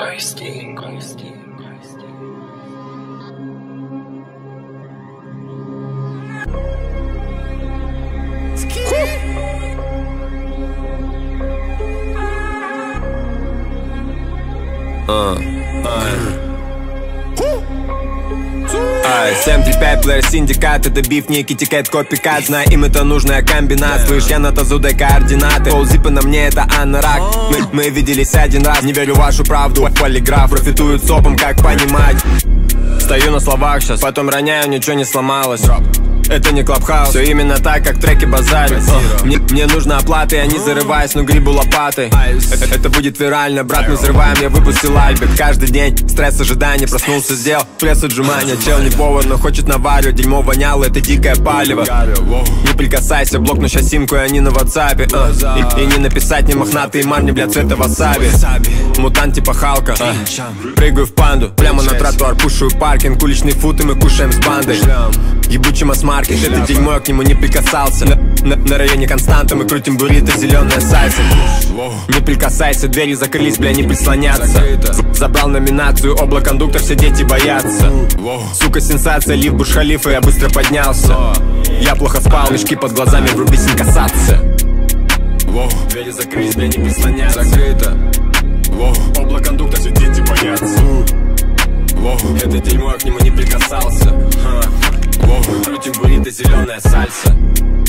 Ай, 735 плеер синдикат, это биф, не китикет, копикат. Знай, им это нужная комбинация. Слышь, я на тазу, дай координаты. Ползипа на мне, это анорак. Мы виделись один раз, не верю в вашу правду. Полиграф профитует сопом, как понимать. Стою на словах сейчас, потом роняю, ничего не сломалось. Это не клабхаус, все именно так, как треки базарят. Мне нужна оплата, я не зарываюсь, но грибу лопатой. Это будет вирально, брат, мы взрываем, я выпустил альбик. Каждый день стресс, ожидания, проснулся, сделал пресс отжимания. Чел не повар, но хочет наваривать, дерьмо воняло, это дикое палево. Не прикасайся, блок, но сейчас симку, и они на ватсапе. И не написать, не мохнатые марни, блядь, цвета васаби. Мутант типа Халка, прыгаю в панду, прямо на тротуар, пушую паркинг. Уличный фут, и мы кушаем с бандой. Ебучий масс-маркет, это дерьмо, я к нему не прикасался. На районе Константа мы крутим буррито, зеленая сальса. Не прикасайся, двери закрылись, бля, не прислоняться. Забрал номинацию, обла кондуктор, все дети боятся. Сука, сенсация, лифт Бурдж-Халифа, я быстро поднялся. Я плохо спал, мешки под глазами, врубись, не касаться. Двери закрылись, бля, не прислоняться. Закрыто. Обла кондуктор, все дети боятся. Это дерьмо, я к нему не прикасался. Крутим буррито, зеленая сальса.